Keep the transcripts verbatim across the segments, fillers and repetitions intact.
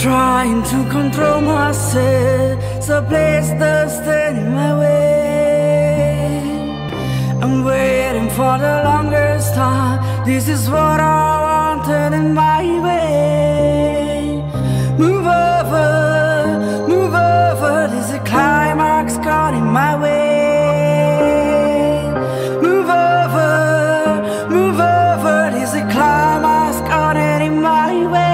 trying to control myself, so place the stand in my way. I'm waiting for the longest time. This is what I wanted in my way. Move over, move over. There's a climax gone in my way. Move over, move over. There's a climax gone in my way.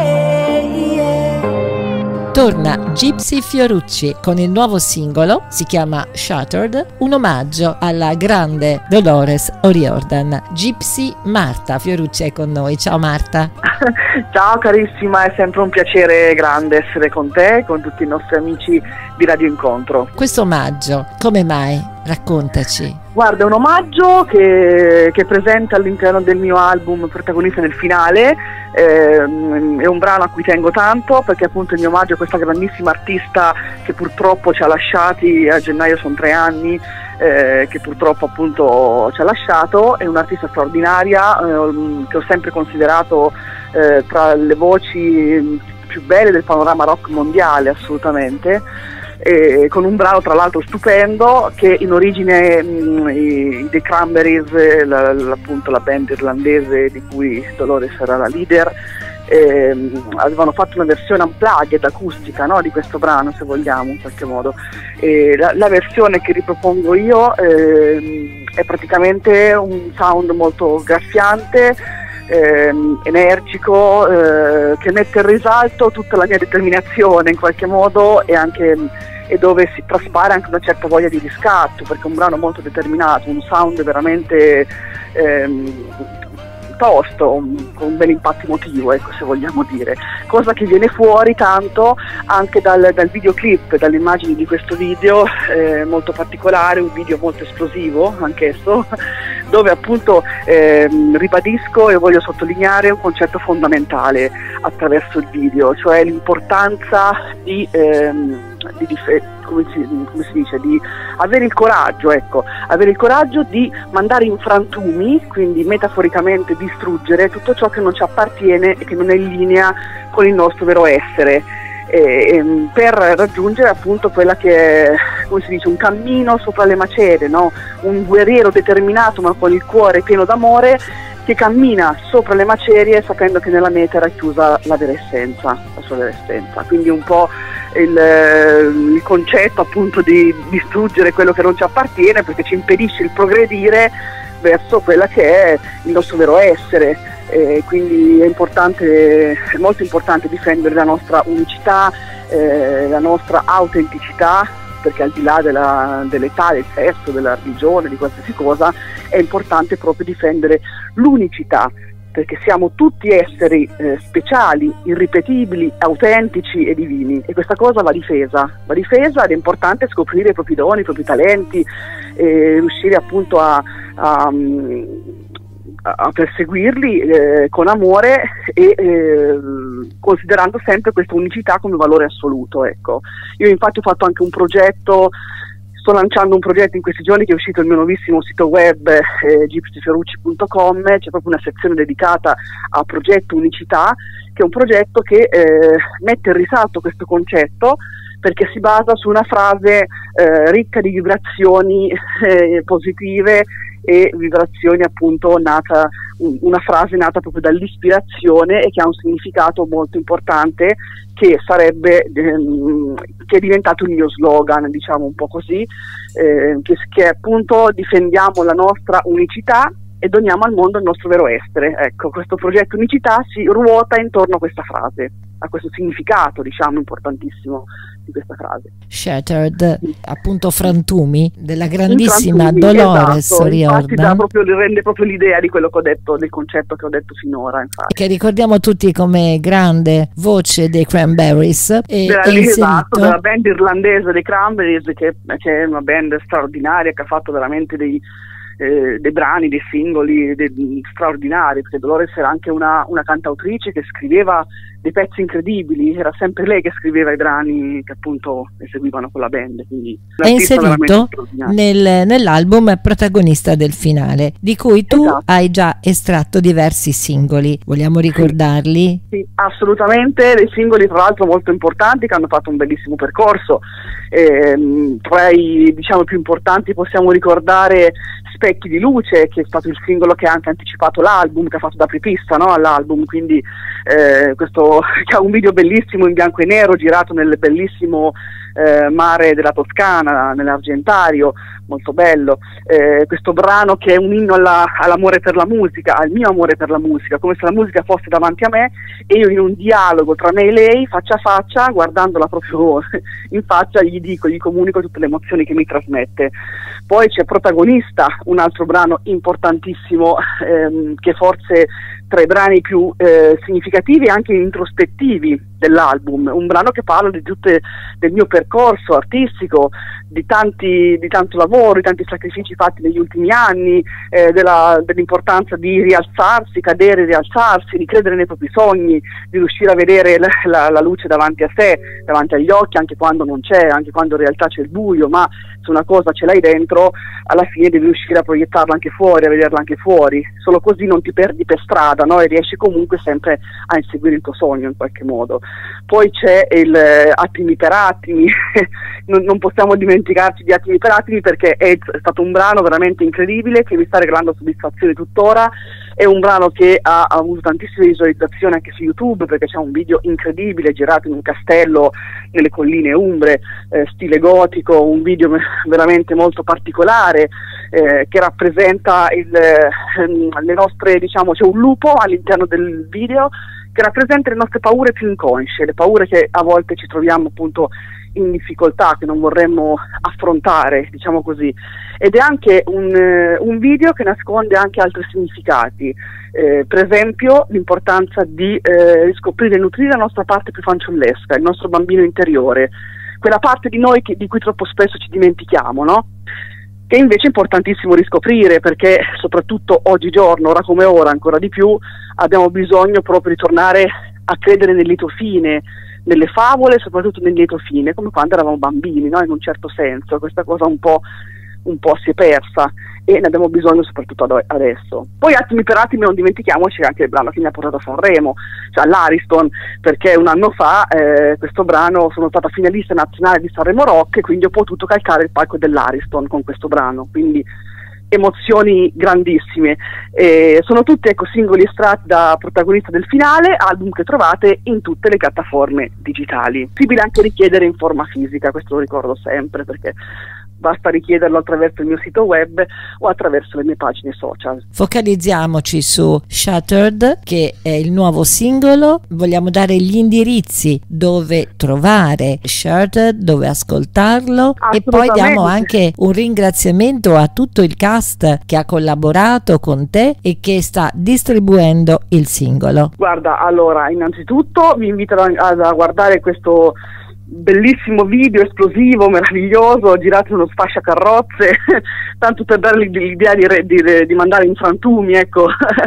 Torna Gypsy Fiorucci con il nuovo singolo, si chiama Shattered, un omaggio alla grande Dolores O'Riordan. Gypsy Marta Fiorucci è con noi. Ciao Marta. Ciao carissima, è sempre un piacere grande essere con te, con tutti i nostri amici di Radio Incontro. Questo omaggio, come mai? Raccontaci. Guarda, è un omaggio che, che presenta all'interno del mio album Protagonista nel finale. Eh, è un brano a cui tengo tanto perché appunto il mio omaggio a questa grandissima artista che purtroppo ci ha lasciati a gennaio, sono tre anni eh, che purtroppo appunto ci ha lasciato. È un'artista straordinaria eh, che ho sempre considerato eh, tra le voci più belle del panorama rock mondiale, assolutamente. E con un brano tra l'altro stupendo che in origine mh, i, i The Cranberries, la, la, appunto la band irlandese di cui Dolores era la leader, ehm, avevano fatto una versione unplugged acustica, no, di questo brano, se vogliamo in qualche modo. E la, la versione che ripropongo io ehm, è praticamente un sound molto graffiante, ehm, energico, eh, che mette in risalto tutta la mia determinazione in qualche modo e anche e dove si traspare anche una certa voglia di riscatto, perché è un brano molto determinato, un sound veramente ehm, tosto, un, con un bel impatto emotivo, ecco, se vogliamo dire, cosa che viene fuori tanto anche dal, dal videoclip, dalle immagini di questo video eh, molto particolare, un video molto esplosivo anch'esso, dove appunto ehm, ribadisco e voglio sottolineare un concetto fondamentale attraverso il video, cioè l'importanza di, ehm, di dif- come, si, come si dice, di avere il coraggio, ecco, avere il coraggio di mandare in frantumi, quindi metaforicamente distruggere tutto ciò che non ci appartiene e che non è in linea con il nostro vero essere. E, per raggiungere appunto quella che è, come si dice, un cammino sopra le macerie, no? Un guerriero determinato ma con il cuore pieno d'amore che cammina sopra le macerie sapendo che nella meta è racchiusa la vera essenza, la sua vera essenza. Quindi un po' il, il concetto appunto di distruggere quello che non ci appartiene, perché ci impedisce il progredire verso quella che è il nostro vero essere. Eh, quindi è importante, è molto importante difendere la nostra unicità, eh, la nostra autenticità, perché al di là della, dell'età, del sesso, della religione, di qualsiasi cosa, è importante proprio difendere l'unicità, perché siamo tutti esseri eh, speciali, irripetibili, autentici e divini, e questa cosa va difesa, va difesa ed è importante scoprire i propri doni, i propri talenti, e riuscire appunto a, a a perseguirli eh, con amore e eh, considerando sempre questa unicità come valore assoluto, ecco. Io infatti ho fatto anche un progetto, sto lanciando un progetto in questi giorni che è uscito il mio nuovissimo sito web eh, gypsy fiorucci punto com, c'è proprio una sezione dedicata a progetto unicità, che è un progetto che eh, mette in risalto questo concetto, perché si basa su una frase eh, ricca di vibrazioni eh, positive e vibrazioni appunto nata, una frase nata proprio dall'ispirazione e che ha un significato molto importante, che sarebbe ehm, che è diventato il mio slogan, diciamo un po' così, eh, che, che appunto difendiamo la nostra unicità e doniamo al mondo il nostro vero essere. Ecco, questo progetto unicità si ruota intorno a questa frase, a questo significato, diciamo, importantissimo di questa frase. Shattered, appunto frantumi, della grandissima frantumi, Dolores esatto, O'Riordan. infatti dà proprio, rende proprio l'idea di quello che ho detto, del concetto che ho detto finora, infatti. Che ricordiamo tutti come grande voce dei Cranberries. E della, è inserito... esatto, della band irlandese dei Cranberries, che, che è una band straordinaria, che ha fatto veramente dei eh, dei brani, dei singoli dei, straordinari, perché Dolores era anche una, una cantautrice che scriveva dei pezzi incredibili, era sempre lei che scriveva i brani che appunto eseguivano con la band. Quindi è inserito nel, nell'album protagonista del finale, di cui tu esatto. hai già estratto diversi singoli, vogliamo ricordarli? Sì, sì, assolutamente, dei singoli tra l'altro molto importanti che hanno fatto un bellissimo percorso. Eh, tra i diciamo più importanti possiamo ricordare Specchi di luce, che è stato il singolo che ha anche anticipato l'album, che ha fatto da apripista, no, all'album, quindi eh, questo che ha un video bellissimo in bianco e nero girato nel bellissimo eh, mare della Toscana, nell'Argentario, molto bello. Eh, questo brano che è un inno alla, all'amore per la musica, al mio amore per la musica, come se la musica fosse davanti a me e io in un dialogo tra me e lei, faccia a faccia, guardandola proprio in faccia, gli dico, gli comunico tutte le emozioni che mi trasmette. Poi c'è Protagonista, un altro brano importantissimo, ehm, che forse tra i brani più eh, significativi e anche introspettivi dell'album, un brano che parla di tutte, del mio percorso artistico, di tanti di tanto lavoro, di tanti sacrifici fatti negli ultimi anni, eh, della, dell'importanza di rialzarsi, cadere, rialzarsi, di credere nei propri sogni, di riuscire a vedere la, la, la luce davanti a sé, davanti agli occhi, anche quando non c'è, anche quando in realtà c'è il buio, ma se una cosa ce l'hai dentro, alla fine devi riuscire a proiettarla anche fuori, a vederla anche fuori, solo così non ti perdi per strada, no? E riesci comunque sempre a inseguire il tuo sogno in qualche modo. Poi c'è il eh, Attimi per attimi, non, non possiamo dimenticarci di Attimi per attimi, perché è, è stato un brano veramente incredibile che mi sta regalando soddisfazione tuttora. È un brano che ha, ha avuto tantissime visualizzazioni anche su YouTube, perché c'è un video incredibile girato in un castello nelle colline umbre, eh, stile gotico, un video veramente molto particolare, eh, che rappresenta il, eh, le nostre, diciamo, c'è un lupo all'interno del video che rappresenta le nostre paure più inconsce, le paure che a volte ci troviamo appunto in difficoltà, che non vorremmo affrontare, diciamo così. Ed è anche un, eh, un video che nasconde anche altri significati, eh, per esempio l'importanza di eh, riscoprire e nutrire la nostra parte più fanciullesca, il nostro bambino interiore, quella parte di noi che, di cui troppo spesso ci dimentichiamo, no? Che invece è importantissimo riscoprire, perché soprattutto oggigiorno, ora come ora, ancora di più, abbiamo bisogno proprio di tornare a credere nel lieto fine, nelle favole, soprattutto nel lieto fine, come quando eravamo bambini, no? In un certo senso, questa cosa un po', un po' si è persa e ne abbiamo bisogno soprattutto ad adesso. Poi Attimi per attimi non dimentichiamoci anche il brano che mi ha portato a Sanremo, cioè all'Ariston, perché un anno fa eh, questo brano sono stata finalista nazionale di Sanremo Rock e quindi ho potuto calcare il palco dell'Ariston con questo brano, quindi emozioni grandissime. Eh, sono tutti, ecco, singoli estratti da Protagonista del finale, album che trovate in tutte le piattaforme digitali. È possibile anche richiedere in forma fisica, questo lo ricordo sempre, perché basta richiederlo attraverso il mio sito web o attraverso le mie pagine social. Focalizziamoci su Shattered, che è il nuovo singolo. Vogliamo dare gli indirizzi dove trovare Shattered, dove ascoltarlo, e poi diamo anche un ringraziamento a tutto il cast che ha collaborato con te e che sta distribuendo il singolo. Guarda, allora, innanzitutto vi invito a, a guardare questo bellissimo video esplosivo, meraviglioso, girato in uno sfasciacarrozze, tanto per dargli l'idea di, di, di mandare in frantumi, ecco,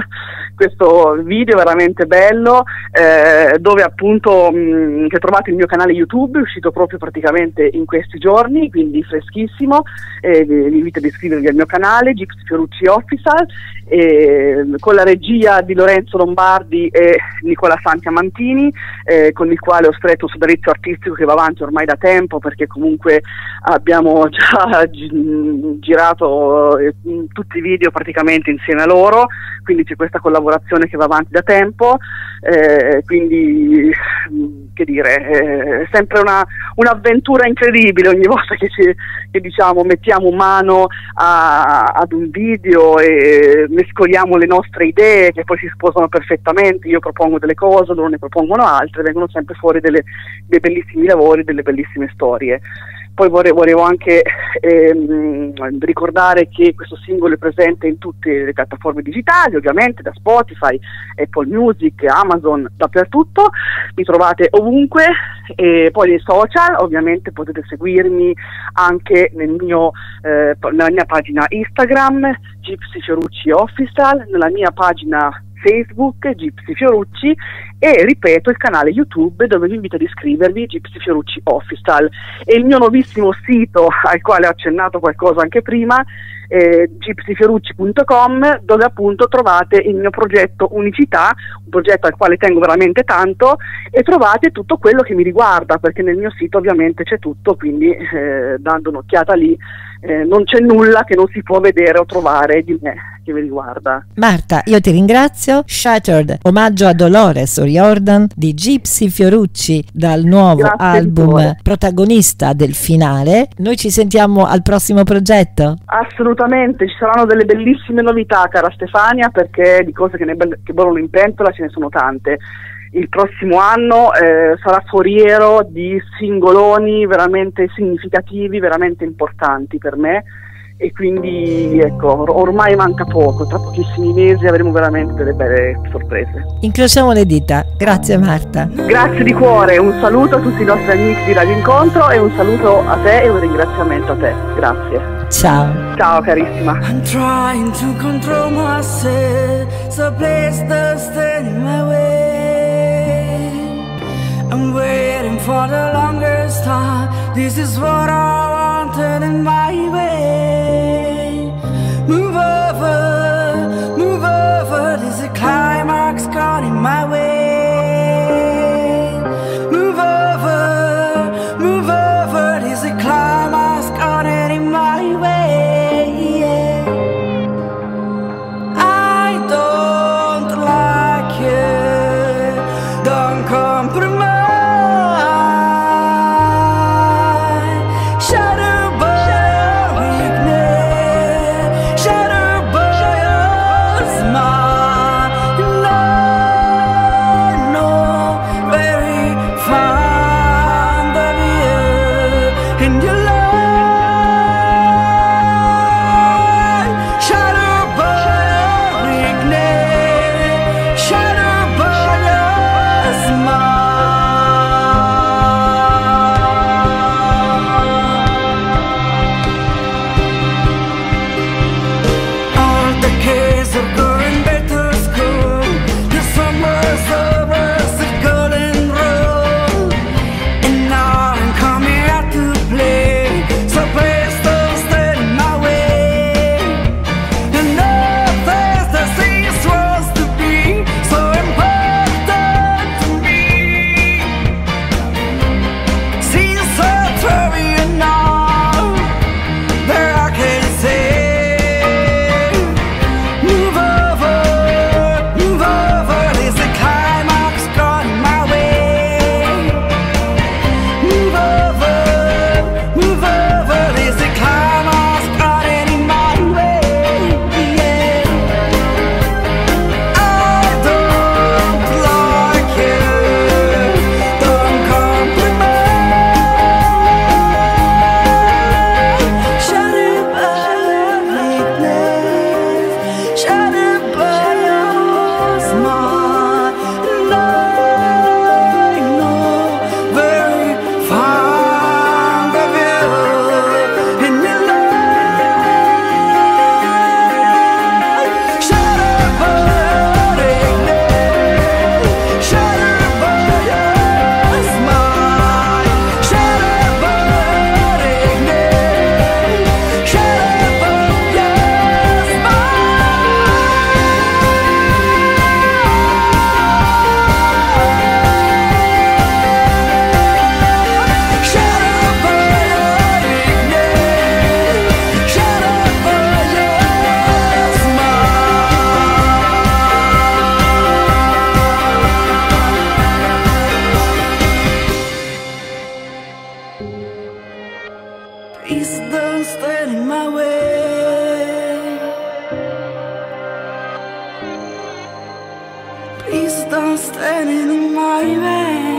questo video veramente bello, eh, dove appunto mh, che trovate il mio canale YouTube, è uscito proprio praticamente in questi giorni, quindi freschissimo, eh, vi invito ad iscrivervi al mio canale, Gypsy Fiorucci Official, eh, con la regia di Lorenzo Lombardi e Nicola Santiamantini, eh, con il quale ho stretto un sodalizio artistico che va avanti ormai da tempo, perché comunque abbiamo già gi- girato eh, tutti i video praticamente insieme a loro, quindi c'è questa collaborazione che va avanti da tempo, eh, quindi che dire, è sempre una, un'avventura incredibile ogni volta che, ci, che diciamo mettiamo mano a, ad un video e mescoliamo le nostre idee che poi si sposano perfettamente. Io propongo delle cose, loro ne propongono altre, vengono sempre fuori delle, dei bellissimi lavori, delle bellissime storie. Poi vorrei, volevo anche ehm, ricordare che questo singolo è presente in tutte le piattaforme digitali, ovviamente, da Spotify, Apple Music, Amazon, dappertutto, mi trovate ovunque, e poi nei social ovviamente potete seguirmi anche nel mio, eh, nella mia pagina Instagram, Gypsy Fiorucci Official, nella mia pagina Facebook, Gypsy Fiorucci, e ripeto il canale YouTube dove vi invito ad iscrivervi, Gypsy Fiorucci Official, e il mio nuovissimo sito al quale ho accennato qualcosa anche prima, eh, gypsy fiorucci punto com, dove appunto trovate il mio progetto Unicità, un progetto al quale tengo veramente tanto, e trovate tutto quello che mi riguarda, perché nel mio sito ovviamente c'è tutto, quindi eh, dando un'occhiata lì eh, non c'è nulla che non si può vedere o trovare di me che mi riguarda. Marta, io ti ringrazio. Shattered, omaggio a Dolores O'Riordan di Gypsy Fiorucci dal nuovo Grazie, album Vittoria. protagonista del finale. Noi ci sentiamo al prossimo progetto. Assolutamente, ci saranno delle bellissime novità, cara Stefania, perché di cose che, ne be- che bollono in pentola ce ne sono tante. Il prossimo anno eh, sarà foriero di singoloni veramente significativi, veramente importanti per me, e quindi ecco, or- ormai manca poco, tra pochissimi mesi avremo veramente delle belle sorprese. Incrociamo le dita. Grazie Marta. Grazie di cuore, un saluto a tutti i nostri amici di Radio Incontro e un saluto a te e un ringraziamento a te. Grazie. Ciao. Ciao carissima. I'm trying to control myself, so place the stand in my way. I'm waiting for the longest time. This is what I wanted in my way. Move over, move over. There's a climax gone in my way. Move over, move over. There's a climax gone in my way. Yeah. I don't like you. Don't compromise. Shattered by your weakness, shattered by your smile. No, no, very fond of you and your life. Shattered by your weakness, shattered by your smile. All the kids are going back to school. The summer's over, it's a golden rule. And now I'm coming out to play, so please don't stand in my way. And nothing that seems supposed to be so important to me seems so trivial now that I can say. Move over, move over, there's a climax gone my way. Move over, move over, there's a climax gone in my way. Yeah. I don't like you, don't compromise. Shattered by your weakness, shattered by your smile. No, no, very fond of you and your life. Shattered by your weakness, shattered by your smile. Shattered by your weakness, shattered by your smile. Shattered by your weakness, shattered by your smile. Please don't stand in my way. Please don't stand in my way.